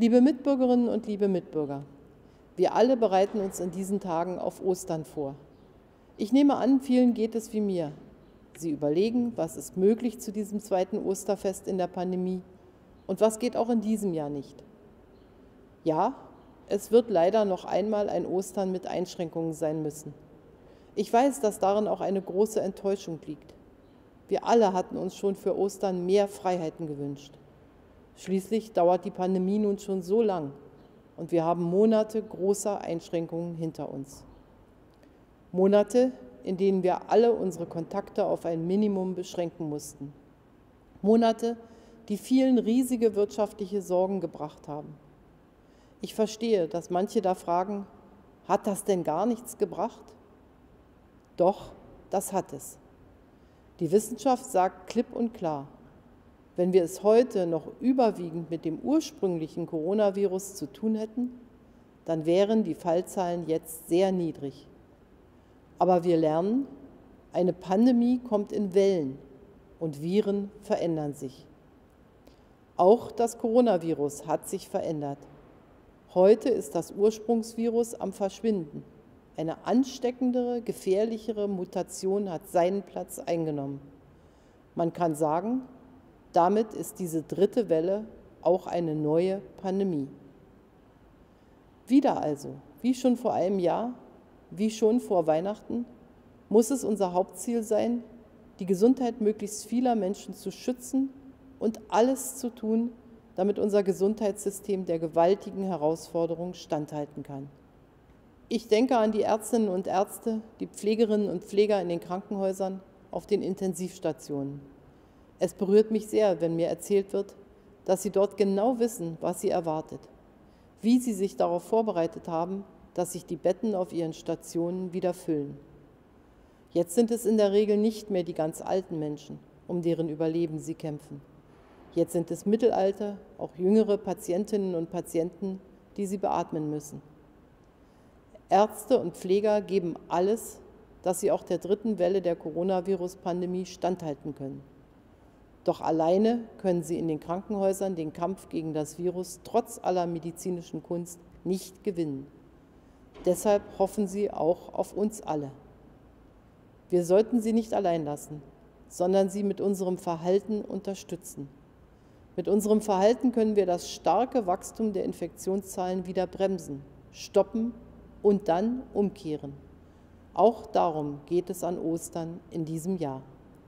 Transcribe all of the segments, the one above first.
Liebe Mitbürgerinnen und liebe Mitbürger, wir alle bereiten uns in diesen Tagen auf Ostern vor. Ich nehme an, vielen geht es wie mir. Sie überlegen, was ist möglich zu diesem zweiten Osterfest in der Pandemie und was geht auch in diesem Jahr nicht. Ja, es wird leider noch einmal ein Ostern mit Einschränkungen sein müssen. Ich weiß, dass darin auch eine große Enttäuschung liegt. Wir alle hatten uns schon für Ostern mehr Freiheiten gewünscht. Schließlich dauert die Pandemie nun schon so lang und wir haben Monate großer Einschränkungen hinter uns. Monate, in denen wir alle unsere Kontakte auf ein Minimum beschränken mussten. Monate, die vielen riesige wirtschaftliche Sorgen gebracht haben. Ich verstehe, dass manche da fragen, hat das denn gar nichts gebracht? Doch, das hat es. Die Wissenschaft sagt klipp und klar, wenn wir es heute noch überwiegend mit dem ursprünglichen Coronavirus zu tun hätten, dann wären die Fallzahlen jetzt sehr niedrig. Aber wir lernen, eine Pandemie kommt in Wellen und Viren verändern sich. Auch das Coronavirus hat sich verändert. Heute ist das Ursprungsvirus am Verschwinden. Eine ansteckendere, gefährlichere Mutation hat seinen Platz eingenommen. Man kann sagen, damit ist diese dritte Welle auch eine neue Pandemie. Wieder also, wie schon vor einem Jahr, wie schon vor Weihnachten, muss es unser Hauptziel sein, die Gesundheit möglichst vieler Menschen zu schützen und alles zu tun, damit unser Gesundheitssystem der gewaltigen Herausforderung standhalten kann. Ich denke an die Ärztinnen und Ärzte, die Pflegerinnen und Pfleger in den Krankenhäusern, auf den Intensivstationen. Es berührt mich sehr, wenn mir erzählt wird, dass sie dort genau wissen, was sie erwartet, wie sie sich darauf vorbereitet haben, dass sich die Betten auf ihren Stationen wieder füllen. Jetzt sind es in der Regel nicht mehr die ganz alten Menschen, um deren Überleben sie kämpfen. Jetzt sind es Mittelalter, auch jüngere Patientinnen und Patienten, die sie beatmen müssen. Ärzte und Pfleger geben alles, dass sie auch der dritten Welle der Coronavirus-Pandemie standhalten können. Doch alleine können sie in den Krankenhäusern den Kampf gegen das Virus trotz aller medizinischen Kunst nicht gewinnen. Deshalb hoffen sie auch auf uns alle. Wir sollten sie nicht allein lassen, sondern sie mit unserem Verhalten unterstützen. Mit unserem Verhalten können wir das starke Wachstum der Infektionszahlen wieder bremsen, stoppen und dann umkehren. Auch darum geht es an Ostern in diesem Jahr.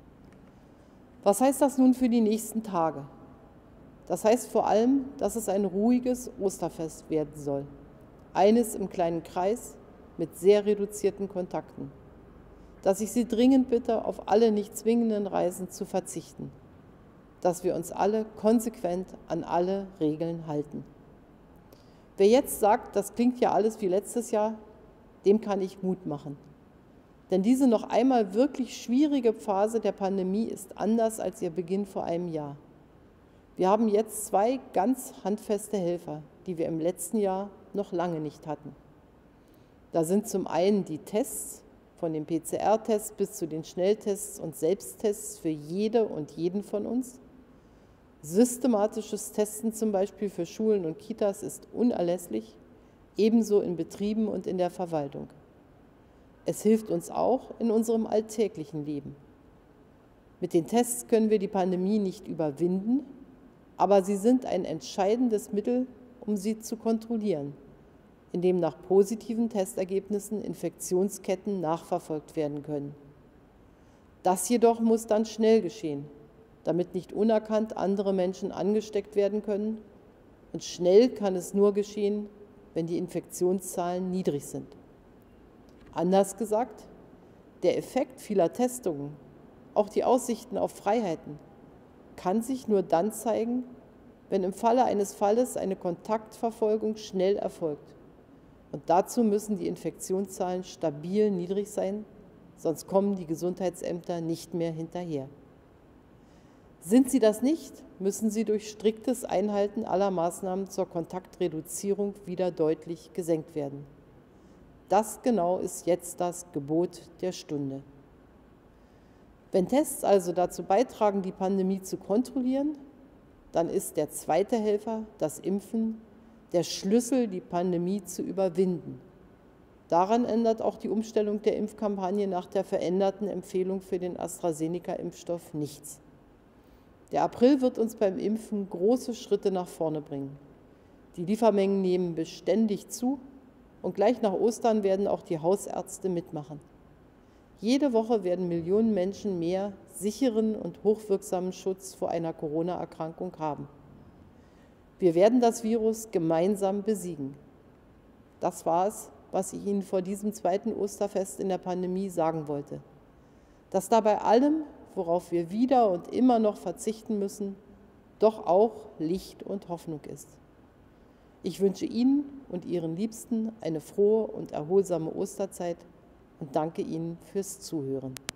Was heißt das nun für die nächsten Tage? Das heißt vor allem, dass es ein ruhiges Osterfest werden soll. Eines im kleinen Kreis mit sehr reduzierten Kontakten. Dass ich Sie dringend bitte, auf alle nicht zwingenden Reisen zu verzichten. Dass wir uns alle konsequent an alle Regeln halten. Wer jetzt sagt, das klingt ja alles wie letztes Jahr, dem kann ich Mut machen. Denn diese noch einmal wirklich schwierige Phase der Pandemie ist anders als ihr Beginn vor einem Jahr. Wir haben jetzt zwei ganz handfeste Helfer, die wir im letzten Jahr noch lange nicht hatten. Da sind zum einen die Tests, von den PCR-Tests bis zu den Schnelltests und Selbsttests für jede und jeden von uns. Systematisches Testen zum Beispiel für Schulen und Kitas ist unerlässlich, ebenso in Betrieben und in der Verwaltung. Es hilft uns auch in unserem alltäglichen Leben. Mit den Tests können wir die Pandemie nicht überwinden, aber sie sind ein entscheidendes Mittel, um sie zu kontrollieren, indem nach positiven Testergebnissen Infektionsketten nachverfolgt werden können. Das jedoch muss dann schnell geschehen, damit nicht unerkannt andere Menschen angesteckt werden können. Und schnell kann es nur geschehen, wenn die Infektionszahlen niedrig sind. Anders gesagt, der Effekt vieler Testungen, auch die Aussichten auf Freiheiten, kann sich nur dann zeigen, wenn im Falle eines Falles eine Kontaktverfolgung schnell erfolgt. Und dazu müssen die Infektionszahlen stabil niedrig sein, sonst kommen die Gesundheitsämter nicht mehr hinterher. Sind sie das nicht, müssen sie durch striktes Einhalten aller Maßnahmen zur Kontaktreduzierung wieder deutlich gesenkt werden. Das genau ist jetzt das Gebot der Stunde. Wenn Tests also dazu beitragen, die Pandemie zu kontrollieren, dann ist der zweite Helfer, das Impfen, der Schlüssel, die Pandemie zu überwinden. Daran ändert auch die Umstellung der Impfkampagne nach der veränderten Empfehlung für den AstraZeneca-Impfstoff nichts. Der April wird uns beim Impfen große Schritte nach vorne bringen. Die Liefermengen nehmen beständig zu und gleich nach Ostern werden auch die Hausärzte mitmachen. Jede Woche werden Millionen Menschen mehr sicheren und hochwirksamen Schutz vor einer Corona-Erkrankung haben. Wir werden das Virus gemeinsam besiegen. Das war es, was ich Ihnen vor diesem zweiten Osterfest in der Pandemie sagen wollte. Dass dabei allem, worauf wir wieder und immer noch verzichten müssen, doch auch Licht und Hoffnung ist. Ich wünsche Ihnen und Ihren Liebsten eine frohe und erholsame Osterzeit und danke Ihnen fürs Zuhören.